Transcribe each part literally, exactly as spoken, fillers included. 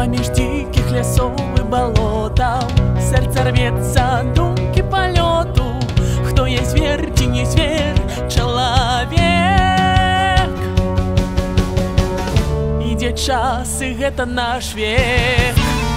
Поміж диких лесов и болотов сердце рвется, думки полету. Кто есть зверь, ти не зверь, человек. Идет час, и это наш век.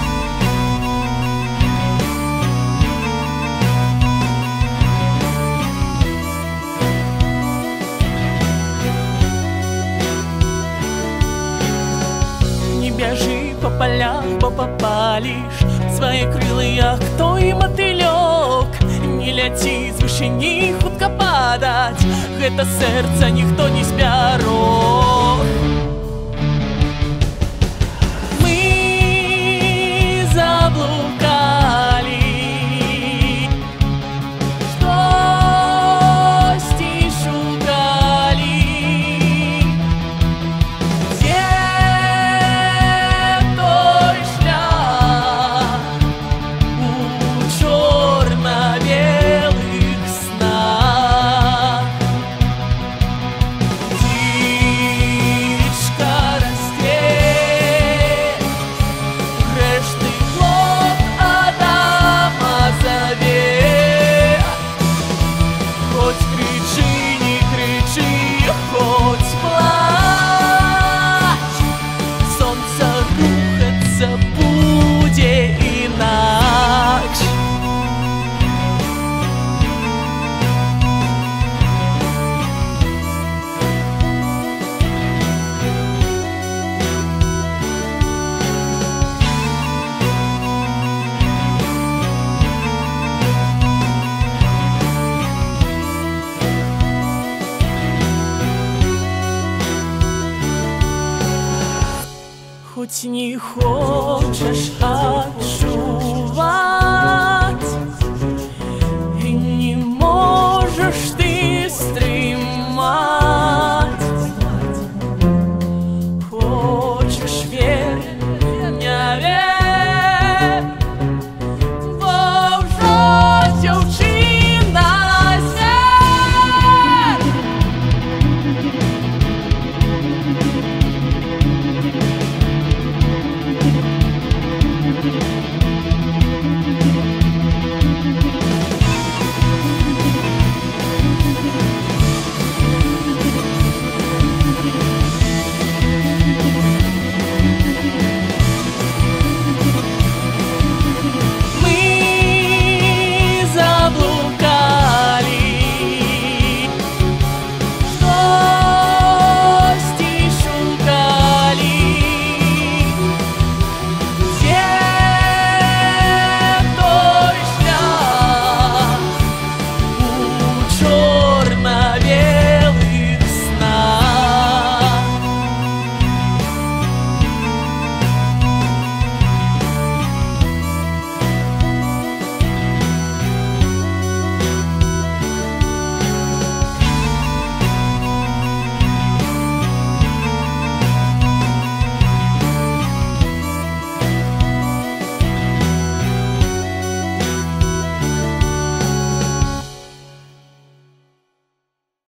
Не бежи по полям, бо попалишь свои крылья, кто и мотылек. Не ляти з вышыні хутка падать, гэта сэрца ніхто не збярог. Мы заблукали, штосьці шукалі. Дзе той шлях у чорна-белых снах? Птичка расце, грэшны плод Адама заве. Хоть крычы, не крычы, хоть плачь, солнце рухацца будзе інакш. Хоть не хочешь отчувать,